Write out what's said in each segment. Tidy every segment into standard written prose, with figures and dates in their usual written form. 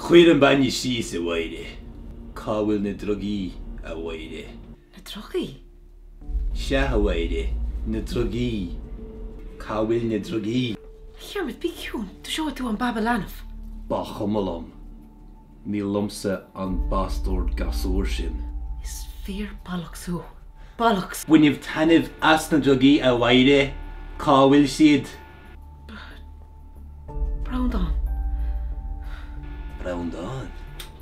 Chuir an bainne síos a bhaide. Cábhfuil na drogaí a bhaide. Na drogaí? Se a bhaide. Na drogaí. Cábhfuil na drogaí. Chearmid, bí ciún, tú seo tú an Babalanaf. Ba chumalam. Ní lumsa an bastard gasúir sin. Is fear bollocks who? Bollocks. Buinneamh tainmh as na drogaí a bhaide. Cábhfuil siad. Brown Dawn. Brown Dawn.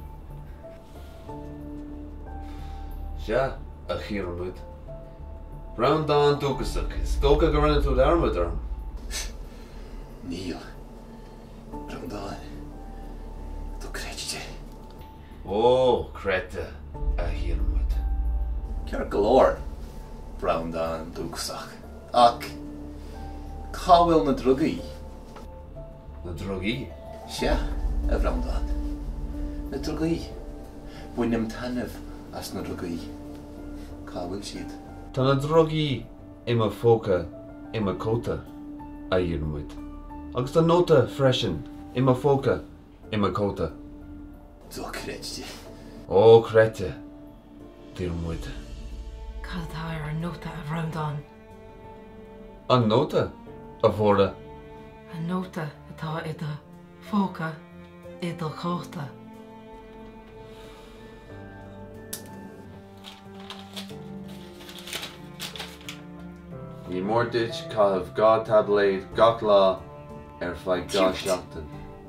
Ja, a chiarmid. Brown Dawn dúchasach. Is tóca go rinne tú d'armad arm. Níl. Brown Dawn. Tú creidte. Ó, creta a chiarmid. Cear glór. Brown Dawn dúchasach. Ach. Cábhfuil na drogaí. Na drogaí? Se a Brown Dawn. Na drogaí. Buinneamh tainmh as na drogaí. Cábhfuil siad. Tá na drogaí imar fóca imar cóta a dhiarmid. Agus tá nóta freisin imar fóca imar cóta. Tú creidte. Ó, creta dhiarmid. Cad ar nota a Brown Dawn. An nóta a bhóra. A nota atá ida fóca idal cóta. Ní mór duit caithfh gá tabléid gach lá ar feadh gá seachtain.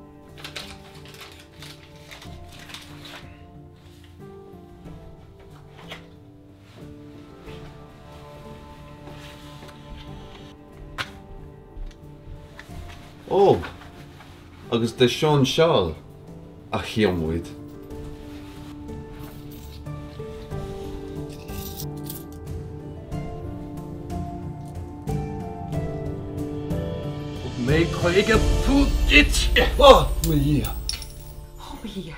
Ó, agus de Seán Seáil a chiomhmuid. Mé chuige tú dit. Ó, mu dhí. Oh, yeah.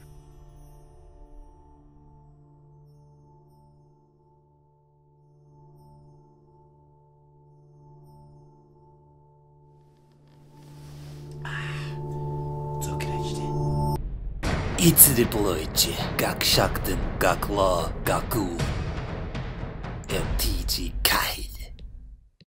Tú creidte. dTriobloid, gach seachtain, gach lá, gach gú. dTriobloid.